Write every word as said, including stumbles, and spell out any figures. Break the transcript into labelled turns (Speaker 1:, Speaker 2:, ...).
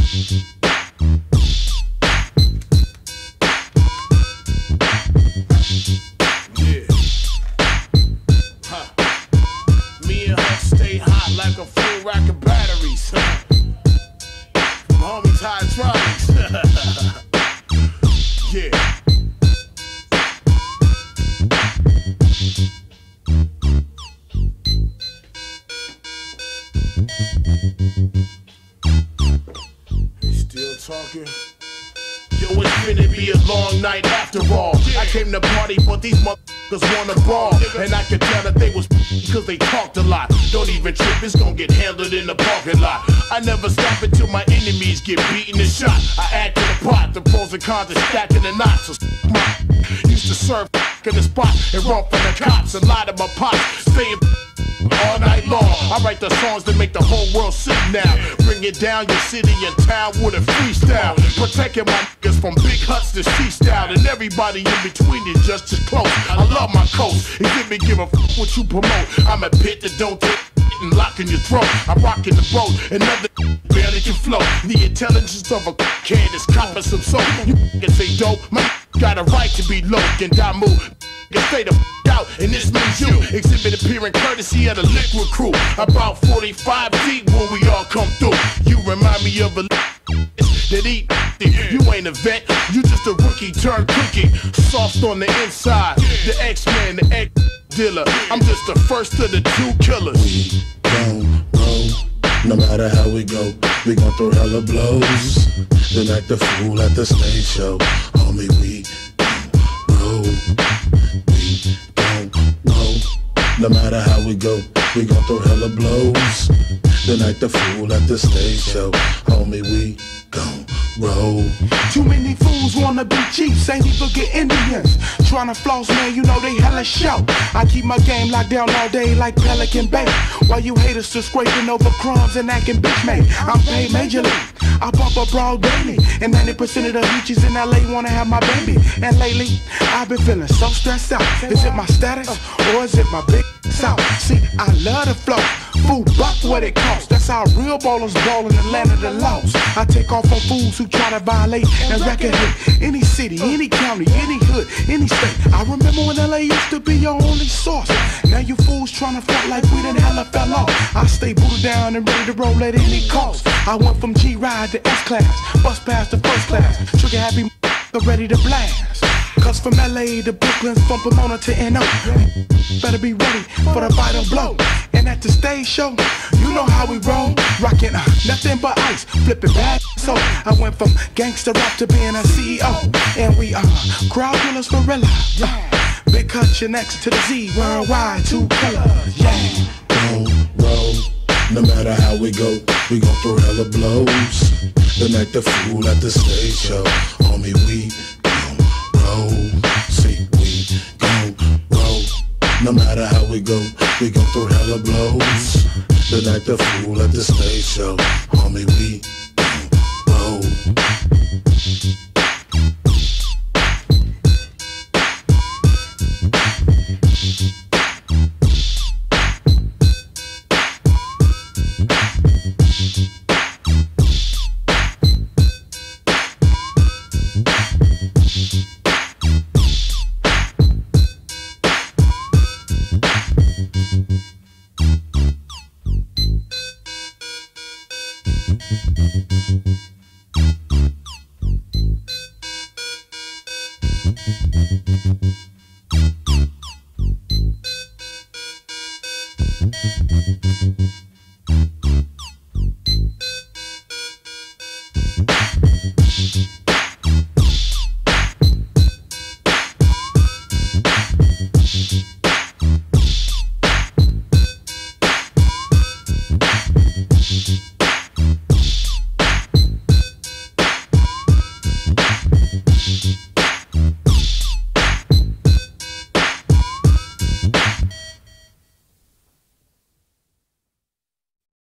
Speaker 1: Yeah. Huh. Me and her stay hot like a full rack of batteries. Homies hydraulics. Yeah. They still talking? Yo, it's finna be a long night after all. I came to party, but these motherfuckers wanna brawl. And I could tell that they was because they talked a lot. Don't even trip, it's gonna get handled in the parking lot. I never stop until my enemies get beaten and shot. I add to the pot, the pros and cons are stacking the knots. So my used to serve in the spot and run from the cops. A lot of my pops staying all night long. I write the songs that make the whole world sit now. Bring it down your city and town with a freestyle. Protecting my niggas from big huts to C-style. And everybody in between is just as close. I love my coast. It give me give a f what you promote. I'm a pit that don't take and lock in your throat. I'm rocking the boat. Another barely can float. The intelligence of a kid is copping some soap. You can say dope. My got a right to be low. And I move. Get stay the f out, and this means you. Xzibit appearing courtesy of the liquid crew. About forty-five deep when we all come through. You remind me of a that eat. You ain't a vet, you just a rookie turned cookie. Soft on the inside, the X-Man, the X dealer. I'm just the first of the two killers.
Speaker 2: We gon' roll, no matter how we go. We gon' throw hella blows. Then act the fool at the stage show. Homie, we gon' roll. We gon' roll, no matter how we go. We gon' throw hella blows. Then act the fool at the stage show. Homie, we gon' roll.
Speaker 3: Too many fools wanna be chiefs, ain't even get Indians. Tryna floss, man, you know they hella shout. I keep my game locked down all day like Pelican Bay. While you haters still scraping over crumbs and acting bitch made. I'm paid majorly, I bump a broad daily. And ninety percent of the hoochies in L A wanna have my baby. And lately, I've been feeling so stressed out. Is it my status, or is it my big south? See, I love the flow. Food buck what it costs. That's how real ballers ball in the land of the lost. I take off on fools who try to violate and record hate. Any city, any county, any hood, any state. I remember when L A used to be your only source. Now you fools trying to front like we done hella fell off. I stay booted down and ready to roll at any cost. I went from G-Ride to S-Class, bus past to first class. Trigger happy, ready to blast. Cause from L A to Brooklyn, from Pomona to N O Better be ready for the vital blow. And at the stage show, you know how we roll. Rockin' uh, nothing but ice, flipping bad. So I went from gangsta rap to being a C E O. And we uh, crowd killers for real. Uh, big cut, your next to the Z, worldwide, two killers. Yeah.
Speaker 2: Gon' roll, no matter how we go. We gon' throw hella blows. Then act the fool at the stage show. Homie, we see, we gon' roll, no matter how we go. We gon' throw hella blows. Then act the fool at the stage show. Homie, we gon' roll. Thank you.